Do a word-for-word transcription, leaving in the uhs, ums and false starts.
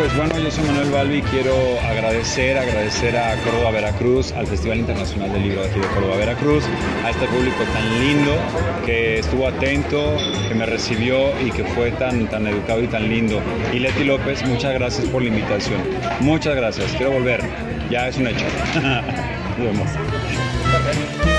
pues bueno, yo soy Manuel Balbi y quiero agradecer, agradecer a Córdoba Veracruz, al Festival Internacional del Libro de aquí de Córdoba Veracruz, a este público tan lindo que estuvo atento, que me recibió y que fue tan, tan educado y tan lindo. Y Leti López, muchas gracias por la invitación. Muchas gracias, quiero volver, ya es un hecho. Nos vemos.